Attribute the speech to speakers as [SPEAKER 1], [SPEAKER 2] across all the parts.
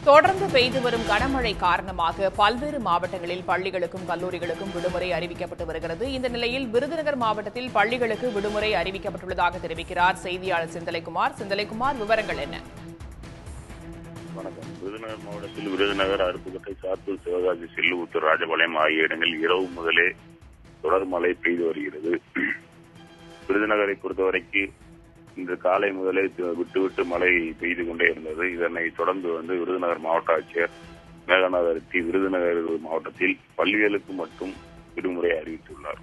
[SPEAKER 1] தொடர்ந்து பெய்து வரும் கனமழை காரணமாக பல்வேறு மாவட்டங்களில் பள்ளிகளுக்கும் கல்லூரிகளுக்கும் விடுமுறை அறிவிக்கப்பட்டு வருகிறது. இந்த நிலையில் விருதுநகர் மாவட்டத்தில் பள்ளிகளுக்கு விடுமுறை அறிவிக்கப்பட்டுள்ளதாக தெரிவிக்கிறார் செய்தியாளர் செந்தில்குமார். செந்தில்குமார், விவரங்கள் என்ன?
[SPEAKER 2] வணக்கம். விருதுநகர் மாவட்டத்தில் விருதுநகர், அருப்புக்கோட்டை, சாத்தூர், சிவகாசி, சில்லுபுத்தூர், ராஜபாளையம் ஆகிய இடங்களில் இரவு முதலே தொடர் மழை பெய்து வருகிறது. விருதுநகரை பொறுத்தவரைக்கு இன்று காலை முதலே விட்டு மழை பெய்து கொண்டே இருந்தது. இதனை தொடர்ந்து விருதுநகர் மாவட்ட ஆட்சியர் மேகநாத் விருதுநகர் மாவட்டத்தில் பள்ளிகளுக்கு மட்டும் விடுமுறை அறிவித்துள்ளார்.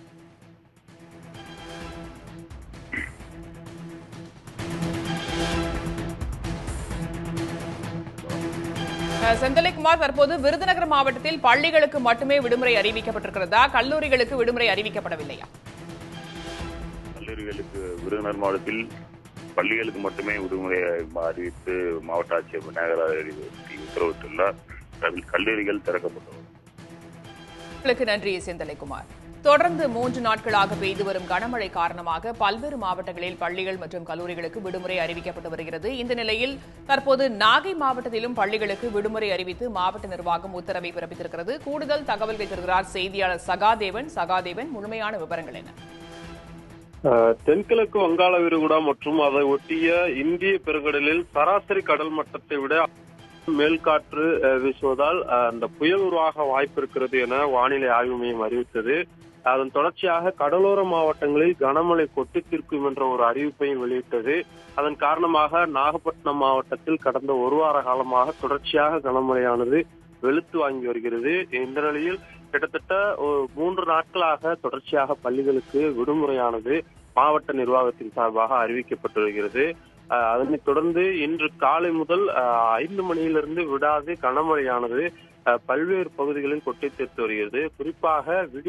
[SPEAKER 1] செந்தில்குமார், தற்போது விருதுநகர் மாவட்டத்தில் பள்ளிகளுக்கு மட்டுமே விடுமுறை அறிவிக்கப்பட்டிருக்கிறதா? கல்லூரிகளுக்கு விடுமுறை அறிவிக்கப்படவில்லையா?
[SPEAKER 2] கல்லூரிகளுக்கு விருதுநகர் மாவட்டத்தில் பள்ளிகளுக்கு மட்டுமே விடுமுறை அறிவித்து மாவட்ட ஆட்சியர் மேகநாத் உத்தரவிட்டுள்ளார். கல்லூரிகள் திறக்கப்பட்டுள்ளது.
[SPEAKER 1] நன்றி செந்தில்குமார். தொடர்ந்து 3 நாட்களாக பெய்து வரும் கனமழை காரணமாக பல்வேறு மாவட்டங்களில் பள்ளிகள் மற்றும் கல்லூரிகளுக்கு விடுமுறை அறிவிக்கப்பட்டு வருகிறது. இந்த நிலையில் தற்போது நாகை மாவட்டத்திலும் பள்ளிகளுக்கு விடுமுறை அறிவித்து மாவட்ட நிர்வாகம் உத்தரவை பிறப்பித்திருக்கிறது. கூடுதல் தகவல்கள் தருகிறார் செய்தியாளர் சகாதேவன். முழுமையான விவரங்கள் என்ன?
[SPEAKER 3] தென்கிழக்கு வங்காள விரிகுடா மற்றும் அதை ஒட்டிய இந்திய பெருங்கடலில் சராசரி கடல் மட்டத்தை விட மேல்காற்று வீசுவதால் அந்த புயல் உருவாக வாய்ப்பு இருக்கிறது என வானிலை ஆய்வு மையம் அறிவித்தது. அதன் தொடர்ச்சியாக கடலோர மாவட்டங்களில் கனமழை கொட்டி தீர்க்கும் என்ற ஒரு அறிவிப்பையும் வெளியிட்டது. அதன் காரணமாக நாகப்பட்டினம் மாவட்டத்தில் கடந்த ஒரு வார காலமாக தொடர்ச்சியாக கனமழையானது வெளுத்து வாங்கி வருகிறது. இந்த நிலையில் கிட்டத்தட்ட 3 நாட்களாக தொடர்ச்சியாக பள்ளிகளுக்கு விடுமுறையானது மாவட்ட நிர்வாகத்தின் சார்பாக அறிவிக்கப்பட்டு வருகிறது. அதனைத் தொடர்ந்து இன்று காலை முதல் 5 மணியிலிருந்து விடாது கனமழையானது பல்வேறு பகுதிகளில் கொட்டி தீர்த்து வருகிறது. குறிப்பாக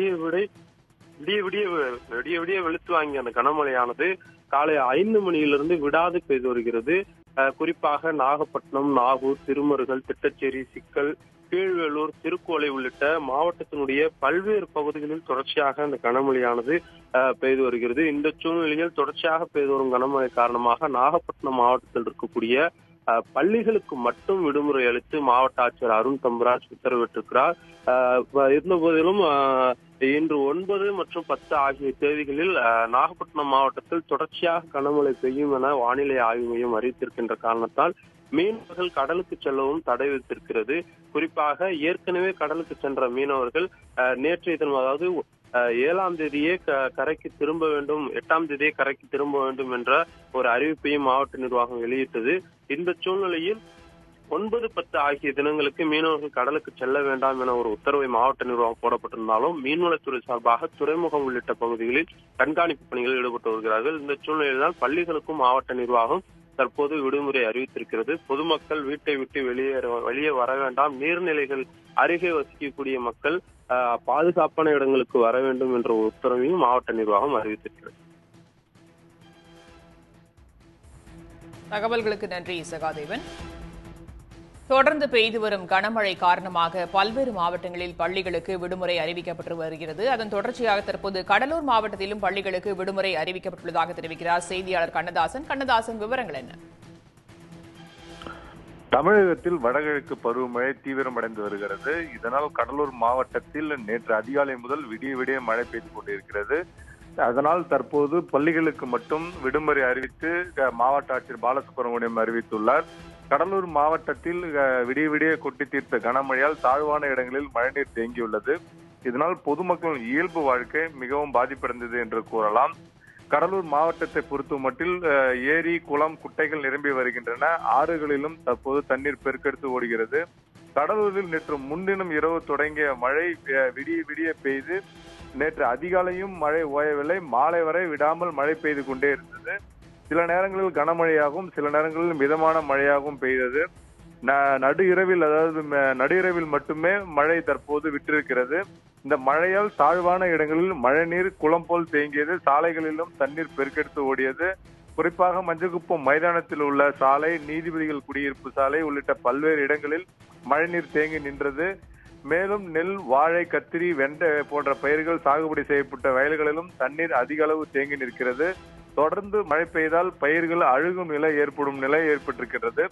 [SPEAKER 3] விடிய வெளுத்து வாங்கிய அந்த கனமழையானது காலை 5 மணியிலிருந்து விடாது பெய்து வருகிறது. குறிப்பாக நாகப்பட்டினம், நாகூர், திருமருகல், திட்டச்சேரி, சிக்கல், கீழ்வேலூர், திருக்கோளை உள்ளிட்ட மாவட்டத்தினுடைய பல்வேறு பகுதிகளில் தொடர்ச்சியாக இந்த கனமழையானது பெய்து வருகிறது. இந்த சூழ்நிலையில் தொடர்ச்சியாக பெய்து வரும் கனமழை காரணமாக நாகப்பட்டினம் மாவட்டத்தில் இருக்கக்கூடிய பள்ளிகளுக்கு மட்டும் விடுமுறை அளித்து மாவட்ட ஆட்சியர் அருண் தம்பராஜ் உத்தரவிட்டிருக்கிறார். இருந்த போதிலும் இன்று 9 மற்றும் 10 ஆகிய தேதிகளில் நாகப்பட்டினம் மாவட்டத்தில் தொடர்ச்சியாக கனமழை பெய்யும் என வானிலை ஆய்வு மையம் அறிவித்திருக்கின்ற காரணத்தால் மீனவர்கள் கடலுக்கு செல்லவும் தடை விதித்திருக்கிறது. குறிப்பாக ஏற்கனவே கடலுக்கு சென்ற மீனவர்கள் நேற்றைய தினம், அதாவது 7ஆம் தேதியே கரைக்கு திரும்ப வேண்டும், 8ஆம் தேதியே கரைக்கு திரும்ப வேண்டும் என்ற ஒரு அறிவிப்பையும் மாவட்ட நிர்வாகம் வெளியிட்டது. இந்த சூழ்நிலையில் 9, 10 ஆகிய தினங்களுக்கு மீனவர்கள் கடலுக்கு செல்ல வேண்டாம் என ஒரு உத்தரவை மாவட்ட நிர்வாகம் போடப்பட்டிருந்தாலும் மீன்வளத்துறை சார்பாக துறைமுகம் உள்ளிட்ட பகுதிகளில் கண்காணிப்பு பணிகளில் ஈடுபட்டு வருகிறார்கள். இந்த சூழ்நிலையில்தான் பள்ளிகளுக்கும் மாவட்ட நிர்வாகம் தற்போது விடுமுறை அறிவித்திருக்கிறது. பொதுமக்கள் வீட்டை விட்டு வெளியே வர வேண்டாம், நீர்நிலைகள் அருகே வசிக்கக்கூடிய மக்கள் பாதுகாப்பான இடங்களுக்கு வர வேண்டும் என்ற உத்தரவையும் மாவட்ட நிர்வாகம் அறிவித்திருக்கிறது.
[SPEAKER 1] தகவல்களுக்கு நன்றி சகாதேவன். தொடர்ந்து பெய்து வரும் கனமழை காரணமாக பல்வேறு மாவட்டங்களில் பள்ளிகளுக்கு விடுமுறை அறிவிக்கப்பட்டு வருகிறது. அதன் தொடர்ச்சியாக தற்போது கடலூர் மாவட்டத்திலும் பள்ளிகளுக்கு விடுமுறை அறிவிக்கப்பட்டுள்ளதாக தெரிவிக்கிறார் செய்தியாளர் கண்ணதாசன். விவரங்கள் என்ன?
[SPEAKER 4] தமிழகத்தில் வடகிழக்கு பருவமழை தீவிரமடைந்து வருகிறது. இதனால் கடலூர் மாவட்டத்தில் நேற்று அதிகாலை முதல் விடிய மழை பெய்து கொண்டிருக்கிறது. அதனால் தற்போது பள்ளிகளுக்கு மட்டும் விடுமுறை அறிவித்து மாவட்ட ஆட்சியர் பாலசுப்ரமணியம் அறிவித்துள்ளார். கடலூர் மாவட்டத்தில் விடிய கொட்டி தீர்த்த கனமழையால் தாழ்வான இடங்களில் மழைநீர் தேங்கியுள்ளது. இதனால் பொதுமக்களின் இயல்பு வாழ்க்கை மிகவும் பாதிப்படைந்தது என்று கூறலாம். கடலூர் மாவட்டத்தை பொறுத்த மட்டில் ஏரி, குளம், குட்டைகள் நிரம்பி வருகின்றன. ஆறுகளிலும் தற்போது தண்ணீர் பெருக்கெடுத்து ஓடுகிறது. கடலூரில் நேற்று முன்தினம் இரவு தொடங்கிய மழை விடிய பெய்து நேற்று அதிகாலையும் மழை ஓயவில்லை. மாலை வரை விடாமல் மழை பெய்து கொண்டே இருந்தது. சில நேரங்களில் கனமழையாகவும் சில நேரங்களில் மிதமான மழையாகவும் பெய்தது. நடு இரவில் மட்டுமே மழை தற்போது விட்டிருக்கிறது. இந்த மழையால் தாழ்வான இடங்களில் மழைநீர் குளம் போல் தேங்கியது. சாலைகளிலும் தண்ணீர் பெருக்கெடுத்து ஓடியது. குறிப்பாக மஞ்சக்குப்பம் மைதானத்தில் உள்ள சாலை, நீதிபதிகள் குடியிருப்பு சாலை உள்ளிட்ட பல்வேறு இடங்களில் மழைநீர் தேங்கி நின்றது. மேலும் நெல், வாழை, கத்திரி, வெண்டை போன்ற பயிர்கள் சாகுபடி செய்யப்பட்ட வயல்களிலும் தண்ணீர் அதிக அளவு தேங்கி நிற்கிறது. தொடர்ந்து மழை பெய்தால் பயிர்கள் அழுகும் நிலை ஏற்பட்டிருக்கிறது.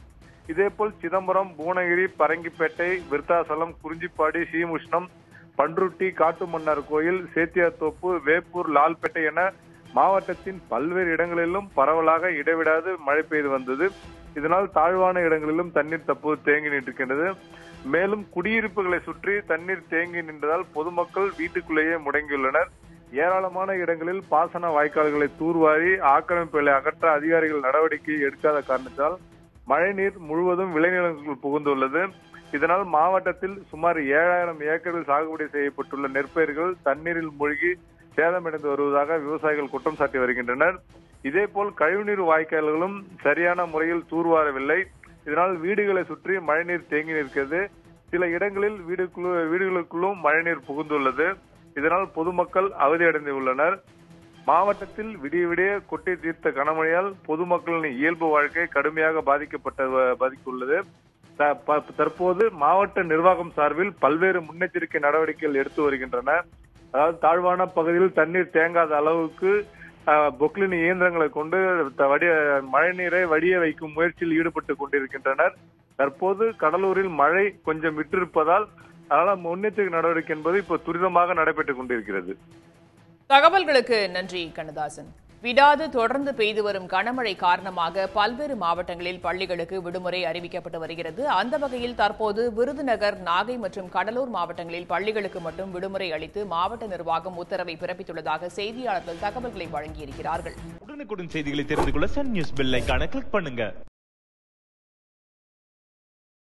[SPEAKER 4] இதேபோல் சிதம்பரம், புவனகிரி, பரங்கிப்பேட்டை, விருத்தாசலம், குறிஞ்சிப்பாடி, ஸ்ரீமுஷ்ணம், பன்ருட்டி, காட்டுமன்னார் கோயில், சேத்தியாத்தோப்பு, வேப்பூர், லால்பேட்டை என மாவட்டத்தின் பல்வேறு இடங்களிலும் பரவலாக இடைவிடாது மழை பெய்து வந்தது. இதனால் தாழ்வான இடங்களிலும் தண்ணீர் தற்போது தேங்கி நின்றிருக்கின்றது. மேலும் குடியிருப்புகளை சுற்றி தண்ணீர் தேங்கி நின்றதால் பொதுமக்கள் வீட்டுக்குள்ளேயே முடங்கியுள்ளனர். ஏராளமான இடங்களில் பாசன வாய்க்கால்களை தூர்வாரி ஆக்கிரமிப்புகளை அகற்ற அதிகாரிகள் நடவடிக்கை எடுக்காத காரணத்தால் மழைநீர் முழுவதும் விளைநிலங்களுக்குள் புகுந்துள்ளது. இதனால் மாவட்டத்தில் சுமார் 7000 ஏக்கரில் சாகுபடி செய்யப்பட்டுள்ள நெற்பயிர்கள் தண்ணீரில் மூழ்கி சேதமடைந்து வருவதாக விவசாயிகள் குற்றம் சாட்டி வருகின்றனர். இதேபோல் கழிவுநீர் வாய்க்கால்களும் சரியான முறையில் தூர்வாரவில்லை. இதனால் வீடுகளை சுற்றி மழைநீர் தேங்கி நிற்கிறது. சில இடங்களில் வீடுகளுக்குள்ளும் மழைநீர் புகுந்துள்ளது. இதனால் பொதுமக்கள் அவதியடைந்துள்ளனர். மாவட்டத்தில் விடிய விடிய கொட்டி தீர்த்த கனமழையால் பொதுமக்களின் இயல்பு வாழ்க்கை கடுமையாக பாதித்துள்ளது. தற்போது மாவட்ட நிர்வாகம் சார்பில் பல்வேறு முன்னெச்சரிக்கை நடவடிக்கைகள் எடுத்து வருகின்றன. அதாவது தாழ்வான பகுதியில் தண்ணீர் தேங்காத அளவுக்கு பொக்லின் இயந்திரங்களை கொண்டு மழைநீரை வடிய வைக்கும் முயற்சியில் ஈடுபட்டு கொண்டிருக்கின்றனர். தற்போது கடலூரில் மழை கொஞ்சம் விட்டிருப்பதால் அதனால முன்னெச்சரிக்கை நடவடிக்கை என்பது இப்ப துரிதமாக நடைபெற்றுக் கொண்டிருக்கிறது.
[SPEAKER 1] தகவல்களுக்கு நன்றி கண்ணதாசன். விடாது தொடர்ந்து பெய்து வரும் கனமழை காரணமாக பல்வேறு மாவட்டங்களில் பள்ளிகளுக்கு விடுமுறை அறிவிக்கப்பட்டு வருகிறது. அந்த வகையில் தற்போது விருதுநகர், நாகை மற்றும் கடலூர் மாவட்டங்களில் பள்ளிகளுக்கு மட்டும் விடுமுறை அளித்து மாவட்ட நிர்வாகம் உத்தரவை பிறப்பித்துள்ளதாக செய்தியாளர்கள் தகவல்களை வழங்கியிருக்கிறார்கள்.
[SPEAKER 5] உடனுக்குடன் செய்திகளை தெரிந்து கொள்ள சன் நியூஸ் பெல் ஐகானை கிளிக் பண்ணுங்க.